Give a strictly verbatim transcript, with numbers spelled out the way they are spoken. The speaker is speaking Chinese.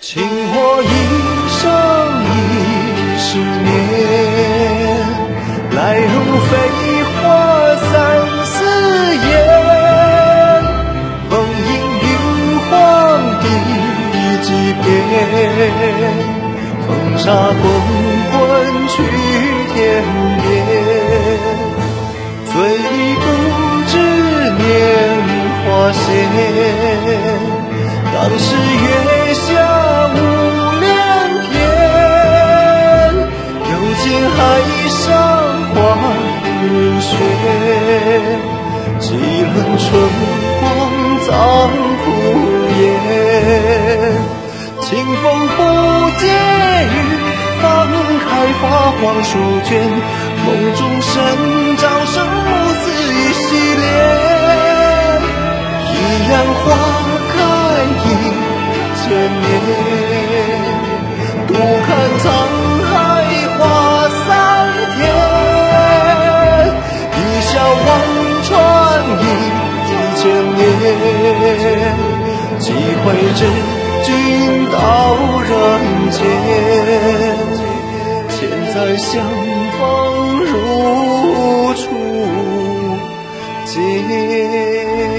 情或一生一世年，来如飞花三四烟，梦萦玉皇第几遍，风沙滚滚去天边，醉不知年华闲，当时月下无量天，又见海上花云雪，几轮春光葬枯叶，清风不解语，放开发黄书卷，梦中神照生母似一洗脸，一样花开一千年，独看沧海化桑田，一笑望穿一千年，几回知君到人间，千载相逢如初见。